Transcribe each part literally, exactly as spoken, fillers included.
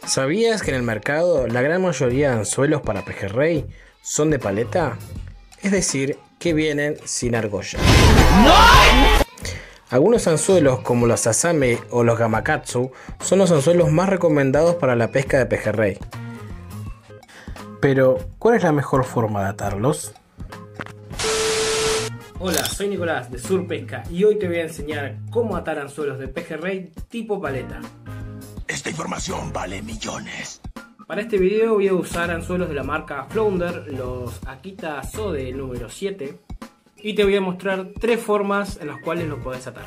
¿Sabías que en el mercado la gran mayoría de anzuelos para pejerrey son de paleta? Es decir, que vienen sin argolla. ¡No! Algunos anzuelos como los Asame o los Gamakatsu son los anzuelos más recomendados para la pesca de pejerrey. Pero, ¿cuál es la mejor forma de atarlos? Hola, soy Nicolás de Surpesca y hoy te voy a enseñar cómo atar anzuelos de pejerrey tipo paleta. Esta información vale millones. Para este video voy a usar anzuelos de la marca Flounder, los Akita Sode número siete, y te voy a mostrar tres formas en las cuales lo podés atar.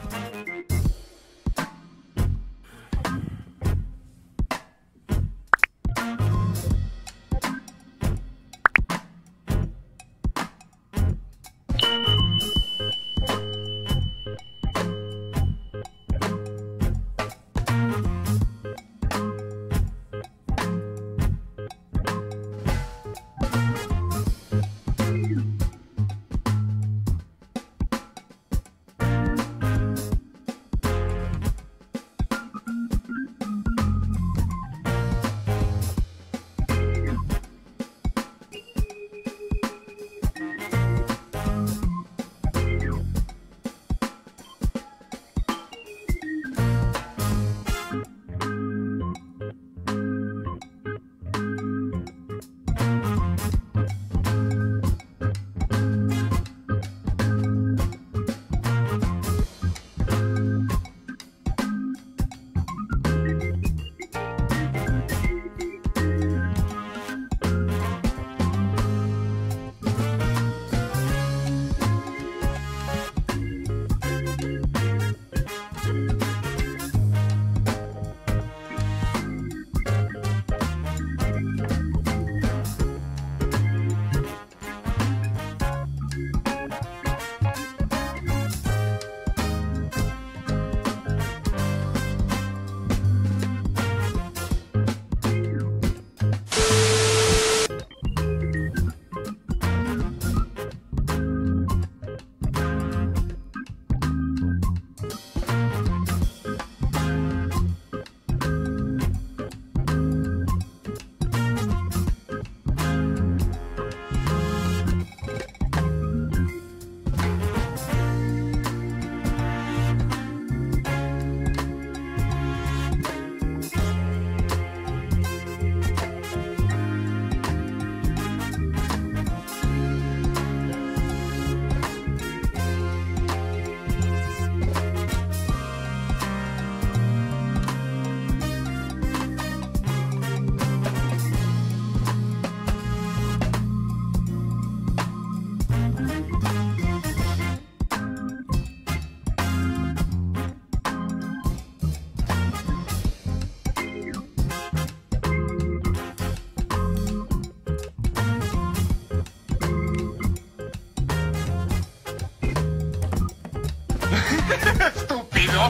¡Estúpido!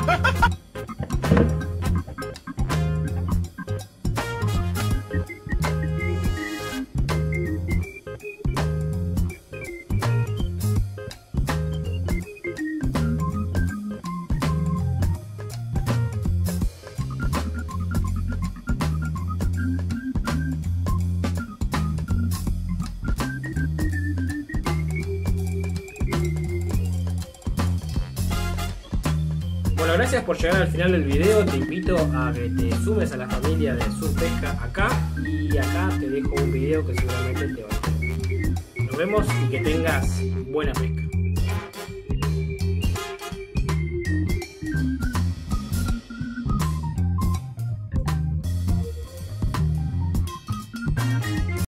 Bueno, gracias por llegar al final del video. Te invito a que te sumes a la familia de Surpesca acá, y acá te dejo un video que seguramente te va a gustar. Nos vemos y que tengas buena pesca.